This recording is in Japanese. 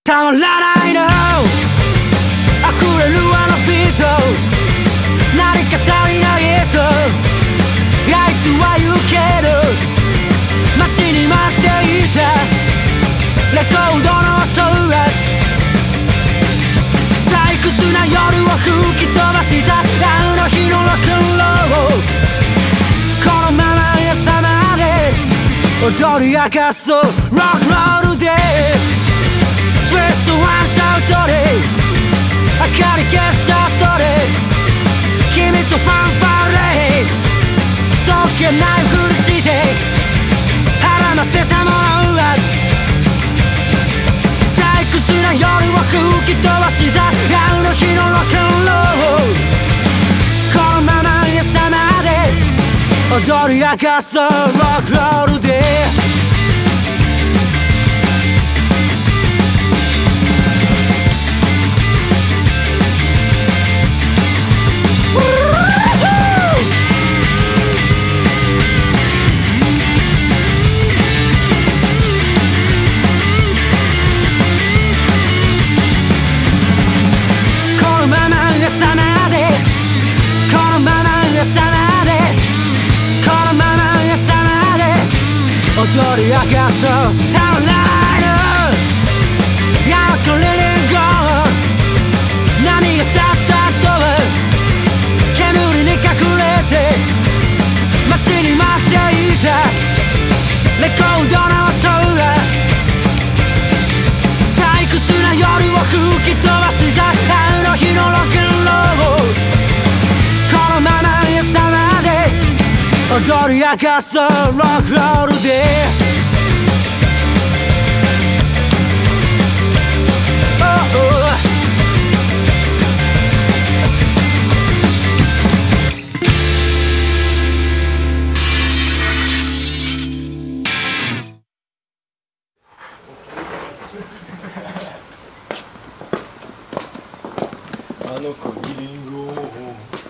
たまらないの溢れるあのビート何か足りないとあいつは言うけど街に待っていたレコードの音は退屈な夜を吹き飛ばしたあの日のロックンロールこのまま朝まで踊り明かすとロックロールでツイストワンシャウトで明かり消した後で君とファンファーレそっけないふりして腹ませたものは退屈な夜を吹き飛ばしたあの日のロックンロールこのまま朝まで踊り明かすとロックロールで踊り明かすたまらないのやっとリリンゴ波が去った後は煙に隠れて街に待っていたレコードの音が退屈な夜を吹き飛ばしたあの日のロックンロールこのまま朝まで踊り明かすとロックロールであの子にリンゴを